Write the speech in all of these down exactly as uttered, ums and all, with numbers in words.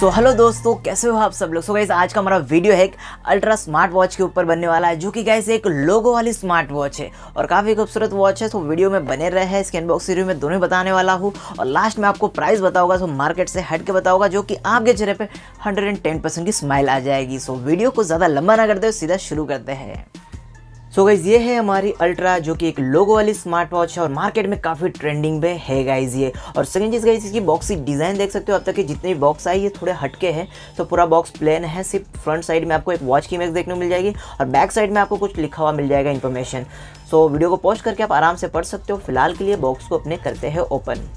So hello दोस्तों, कैसे हो आप सब लोग। सो गाइस आज का हमारा वीडियो है एक अल्ट्रा स्मार्ट वॉच के ऊपर बनने वाला है, जो कि गाइस एक लोगो वाली स्मार्ट वॉच है और काफ़ी खूबसूरत वॉच है। तो वीडियो में बने रहे हैं, इसके अनबॉक्स रिव्यू में दोनों बताने वाला हूँ और लास्ट में आपको प्राइस बताऊंगा, सो मार्केट से हट के बताऊंगा, जो कि आपके चेहरे पे हंड्रेड एंड टेन परसेंट की स्माइल आ जाएगी। सो वीडियो को ज़्यादा लंबा ना करते हुए सीधा शुरू करते हैं। सो so गाइज ये है हमारी अल्ट्रा, जो कि एक लोगो वाली स्मार्ट वॉच है और मार्केट में काफ़ी ट्रेंडिंग पे है गाइज ये। और सेकंड चीज़ गाइज, इसकी बॉक्स की डिज़ाइन देख सकते हो। अब तक की जितनी भी बॉक्स आई ये थोड़े हटके हैं। तो पूरा बॉक्स प्लेन है, सिर्फ फ्रंट साइड में आपको एक वॉच की इमेज देखने को मिल जाएगी और बैक साइड में आपको कुछ लिखा हुआ मिल जाएगा इन्फॉर्मेशन। सो वीडियो को पॉज करके आप आराम से पढ़ सकते हो। फिलहाल के लिए बॉक्स को अपने करते हैं ओपन।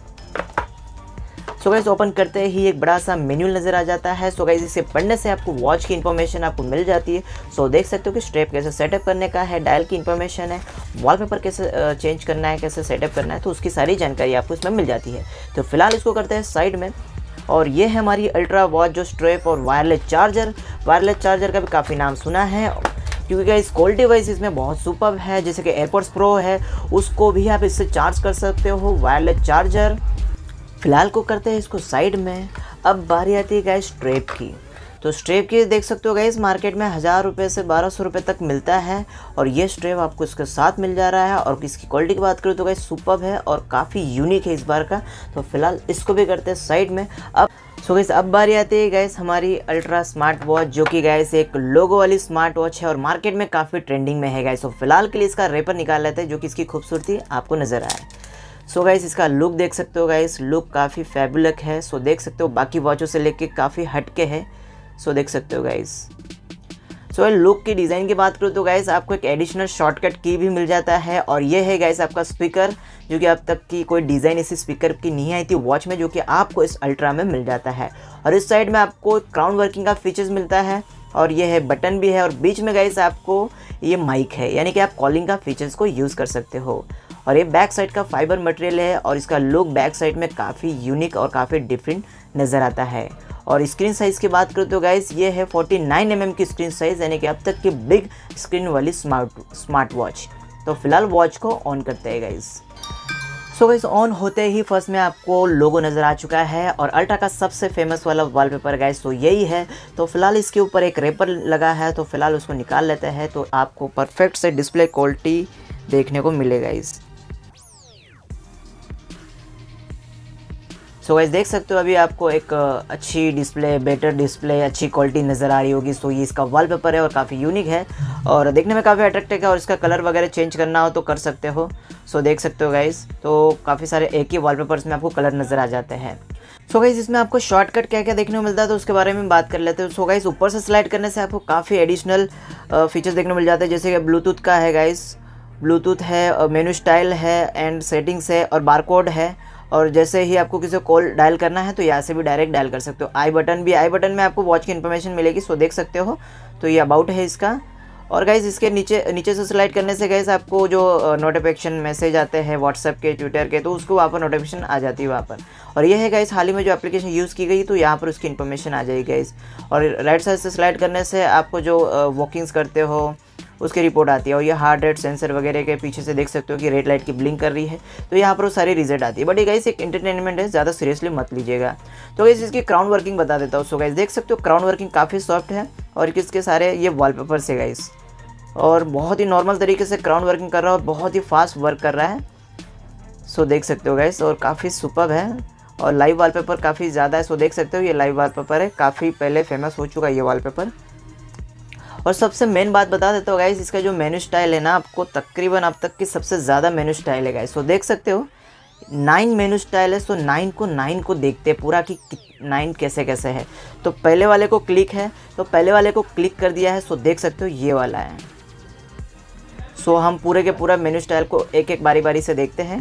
सो गाइस ओपन करते ही एक बड़ा सा मेन्यू नज़र आ जाता है। सो गाइस इसे पढ़ने से आपको वॉच की इन्फॉर्मेशन आपको मिल जाती है। सो so, देख सकते हो कि स्ट्रैप कैसे सेटअप करने का है, डायल की इन्फॉर्मेशन है, वॉलपेपर कैसे चेंज करना है, कैसे सेटअप करना है, तो उसकी सारी जानकारी आपको इसमें मिल जाती है। तो फिलहाल इसको करते हैं साइड में। और ये है हमारी अल्ट्रा वॉच, जो स्ट्रैप और वायरलेस चार्जर वायरलेस चार्जर का भी काफ़ी नाम सुना है, क्योंकि गाइस क्वालिटी वाइज इसमें बहुत सुपर्ब है। जैसे कि एयरपोर्ट्स प्रो है, उसको भी आप इससे चार्ज कर सकते हो, वायरलेस चार्जर। फिलहाल को करते हैं इसको साइड में। अब बारी आती है गाइस स्ट्रैप की। तो स्ट्रैप की देख सकते हो गाइस मार्केट में हज़ार रुपये से बारह सौ रुपये तक मिलता है और ये स्ट्रैप आपको इसके साथ मिल जा रहा है। और इसकी क्वालिटी की बात करूँ तो गाइस सुपर्ब है और काफ़ी यूनिक है इस बार का। तो फिलहाल इसको भी करते हैं साइड में। अब सो गाइस अब बारी आती है गाइस हमारी अल्ट्रा स्मार्ट वॉच, जो कि गाइस एक लोगो वाली स्मार्ट वॉच है और मार्केट में काफ़ी ट्रेंडिंग में है गाइस। तो फिलहाल के लिए इसका रेपर निकाल लेते हैं, जो कि इसकी खूबसूरती आपको नज़र आए। सो so गाइस इसका लुक देख सकते हो गाइस, लुक काफ़ी फैबुलस है। सो so देख सकते हो बाकी वॉचों से लेके काफ़ी हटके है। सो so देख सकते हो गाइस। सो so लुक की डिज़ाइन की बात करूँ तो गाइस आपको एक एडिशनल शॉर्टकट की भी मिल जाता है और ये है गाइस आपका स्पीकर, जो कि अब तक की कोई डिज़ाइन इसी स्पीकर की नहीं आई थी वॉच में, जो कि आपको इस अल्ट्रा में मिल जाता है। और इस साइड में आपको क्राउन वर्किंग का फीचर्स मिलता है और ये है बटन भी है और बीच में गाइस आपको ये माइक है, यानी कि आप कॉलिंग का फीचर्स को यूज़ कर सकते हो। और ये बैक साइड का फाइबर मटेरियल है और इसका लुक बैक साइड में काफ़ी यूनिक और काफ़ी डिफरेंट नज़र आता है। और स्क्रीन साइज़ की बात करूँ तो गाइस ये है फोर्टी नाइन एम एम की स्क्रीन साइज़, यानी कि अब तक की बिग स्क्रीन वाली स्मार्ट स्मार्ट वॉच। तो फिलहाल वॉच को ऑन करते हैं गाइस। सो गाइस ऑन होते ही फर्स्ट में आपको लोगो नज़र आ चुका है और अल्ट्रा का सबसे फेमस वाला वॉलपेपर गाइस तो यही है। तो फिलहाल इसके ऊपर एक रेपर लगा है, तो फिलहाल उसको निकाल लेते हैं। तो आपको परफेक्ट से डिस्प्ले क्वालिटी देखने को मिलेगा इस। सो गाइस देख सकते हो अभी आपको एक अच्छी डिस्प्ले, बेटर डिस्प्ले, अच्छी क्वालिटी नज़र आ रही होगी। सो ये इसका वॉलपेपर है और काफ़ी यूनिक है और देखने में काफ़ी अट्रैक्टिव है और इसका कलर वगैरह चेंज करना हो तो कर सकते हो। सो देख सकते हो गाइस, तो काफ़ी सारे एक ही वॉलपेपर्स में आपको कलर नज़र आ जाते हैं। सो गाइस इसमें आपको शॉर्टकट क्या क्या देखने को मिलता है तो उसके बारे में बात कर लेते हैं। सो गाइस ऊपर से स्लाइड करने से आपको काफ़ी एडिशनल फीचर्स देखने को मिल जाते हैं, जैसे कि ब्लूटूथ का है गाइस, ब्लूटूथ है, मेनू स्टाइल है एंड सेटिंग्स है और बारकोड है। और जैसे ही आपको किसी को कॉल डायल करना है तो यहाँ से भी डायरेक्ट डायल कर सकते हो। आई बटन भी, आई बटन में आपको वॉच की इन्फॉर्मेशन मिलेगी। सो देख सकते हो, तो ये अबाउट है इसका। और गाइस इसके नीचे नीचे से स्लाइड करने से गाइस आपको जो नोटिफिकेशन मैसेज आते हैं व्हाट्सएप के, ट्विटर के, तो उसको वहाँ पर नोटिफिकेशन आ जाती है वहाँ पर। और ये है गाइस हाल ही में जो एप्लीकेशन यूज़ की गई तो यहाँ पर उसकी इन्फॉर्मेशन आ जाएगी गाइस। और राइट साइड से स्लाइड करने से आपको जो वॉकिंग्स करते हो उसकी रिपोर्ट आती है। और ये हार्ट रेट सेंसर वगैरह के पीछे से देख सकते हो कि रेड लाइट की ब्लिंक कर रही है, तो यहाँ पर वो सारी रिजल्ट आती है। बट ये गाइस एक एंटरटेनमेंट है, ज़्यादा सीरियसली मत लीजिएगा। तो गाइस इसकी क्राउन वर्किंग बता देता हूँ। सो गाइस देख सकते हो क्राउन वर्किंग काफ़ी सॉफ्ट है और किसके सारे ये वॉलपेपर से गाइस, और बहुत ही नॉर्मल तरीके से क्राउन वर्किंग कर रहा है और बहुत ही फास्ट वर्क कर रहा है। सो देख सकते हो गाइस, और काफ़ी सुपर्ब है और लाइव वॉलपेपर काफ़ी ज़्यादा है। सो देख सकते हो ये लाइव वॉलपेपर है, काफ़ी पहले फेमस हो चुका है ये वॉलपेपर। और सबसे मेन बात बता देता हूँ गाइस, इसका जो मेनू स्टाइल है ना, आपको तकरीबन अब तक की सबसे ज़्यादा मेनू स्टाइल है गाइस। सो देख सकते हो नाइन मेनू स्टाइल है। सो नाइन को नाइन को देखते हैं पूरा कि नाइन कैसे कैसे है। तो पहले वाले को क्लिक है, तो पहले वाले को क्लिक कर दिया है। सो देख सकते हो ये वाला है। सो हम पूरे के पूरा मेनू स्टाइल को एक एक बारी बारी से देखते हैं।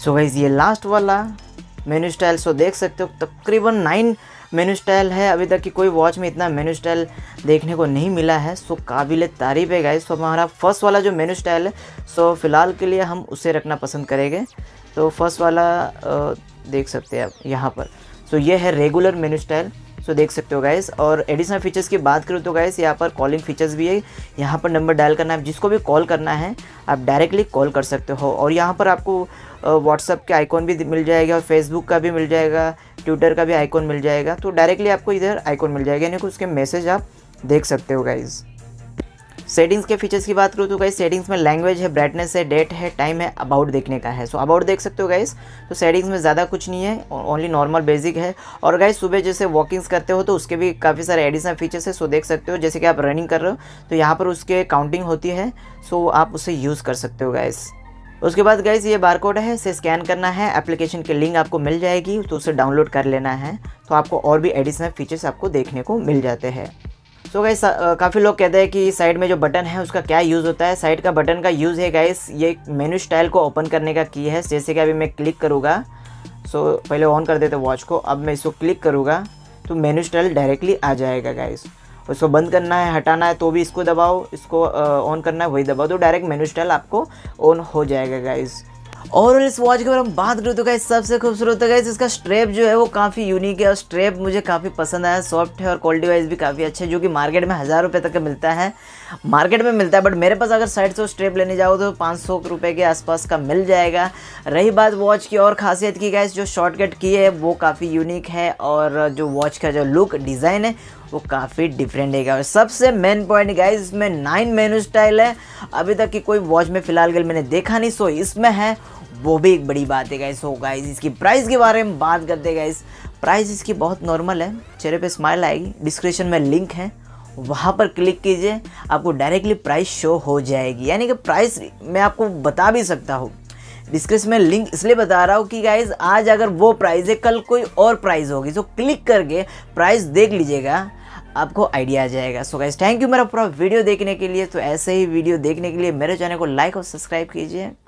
सो गाइस ये लास्ट वाला मेनू स्टाइल, सो देख सकते हो तकरीबन नाइन मेनू स्टाइल है। अभी तक की कोई वॉच में इतना मेनू स्टाइल देखने को नहीं मिला है, सो काबिल तारीफ़ है गाइस। तो हमारा फर्स्ट वाला जो मेनू स्टाइल है, सो फ़िलहाल के लिए हम उसे रखना पसंद करेंगे। तो फर्स्ट वाला आ, देख सकते हैं आप यहाँ पर, सो ये है रेगुलर मेनू स्टाइल, सो देख सकते हो गाइस। और एडिशनल फीचर्स की बात करूँ तो गाइस यहाँ पर कॉलिंग फीचर्स भी है। यहाँ पर नंबर डायल करना है, जिसको भी कॉल करना है आप डायरेक्टली कॉल कर सकते हो। और यहाँ पर आपको व्हाट्सअप के आइकॉन भी मिल जाएगा और फेसबुक का भी मिल जाएगा, ट्विटर का भी आइकॉन मिल जाएगा। तो डायरेक्टली आपको इधर आइकॉन मिल जाएगा, यानी कि उसके मैसेज आप देख सकते हो गाइस। सेटिंग्स के फीचर्स की बात करूँ तो गाइस सेटिंग्स में लैंग्वेज है, ब्राइटनेस है, डेट है, टाइम है, अबाउट देखने का है। सो अबाउट देख सकते हो गाइस। तो सेटिंग्स में ज़्यादा कुछ नहीं है, ओनली नॉर्मल बेसिक है। और गाइस सुबह जैसे वॉकिंग्स करते हो तो उसके भी काफ़ी सारे एडिशनल फीचर्स है। सो देख सकते हो जैसे कि आप रनिंग कर रहे हो तो यहाँ पर उसके काउंटिंग होती है, सो आप उसे यूज़ कर सकते हो गाइस। उसके बाद गाइस ये बारकोड है, इसे स्कैन करना है, एप्लीकेशन की लिंक आपको मिल जाएगी तो उसे डाउनलोड कर लेना है। तो आपको और भी एडिशनल फीचर्स आपको देखने को मिल जाते हैं। सो गाइस काफ़ी लोग कहते हैं कि साइड में जो बटन है उसका क्या यूज़ होता है। साइड का बटन का यूज़ है गाइस, ये मेनू स्टाइल को ओपन करने का की है। जैसे कि अभी मैं क्लिक करूँगा, सो पहले ऑन कर देते वॉच को, अब मैं इसको क्लिक करूँगा तो मेनू स्टाइल डायरेक्टली आ जाएगा गाइस। उसको बंद करना है, हटाना है तो भी इसको दबाओ, इसको ऑन करना है वही दबाओ, तो डायरेक्ट मेनू स्टाइल आपको ऑन हो जाएगा गाइस। और इस वॉच के बारे में बात करूँ तो गाइस सबसे खूबसूरत है गाइस इसका स्ट्रैप जो है वो काफ़ी यूनिक है। और स्ट्रैप मुझे काफ़ी पसंद आया, सॉफ्ट है और क्वालिटी वाइज भी काफ़ी अच्छा है, जो कि मार्केट में हज़ार रुपये तक का मिलता है, मार्केट में मिलता है। बट मेरे पास अगर साइड से स्ट्रैप लेने जाओ तो पाँच सौ रुपये के आसपास का मिल जाएगा। रही बात वॉच की और खासियत की गाइस, जो शॉर्टकट की है वो काफ़ी यूनिक है और जो वॉच का जो लुक डिज़ाइन है वो काफ़ी डिफरेंट है। और सबसे मेन पॉइंट गाइस इसमें नाइन मेनू स्टाइल है, अभी तक की कोई वॉच में फ़िलहाल के मैंने देखा नहीं, सो इसमें है, वो भी एक बड़ी बात है गाइस। हो गाइस इसकी प्राइस के बारे में बात करते हैं गाइस। प्राइस इसकी बहुत नॉर्मल है, चेहरे पे स्माइल आएगी, डिस्क्रिप्शन में लिंक है, वहाँ पर क्लिक कीजिए, आपको डायरेक्टली प्राइस शो हो जाएगी। यानी कि प्राइस मैं आपको बता भी सकता हूँ, डिस्क्रिप्शन में लिंक इसलिए बता रहा हूँ कि गाइस आज अगर वो प्राइस है कल कोई और प्राइस होगी, तो क्लिक करके प्राइस देख लीजिएगा, आपको आइडिया आ जाएगा। सो गाइस थैंक यू मेरा पूरा वीडियो देखने के लिए। तो ऐसे ही वीडियो देखने के लिए मेरे चैनल को लाइक और सब्सक्राइब कीजिए।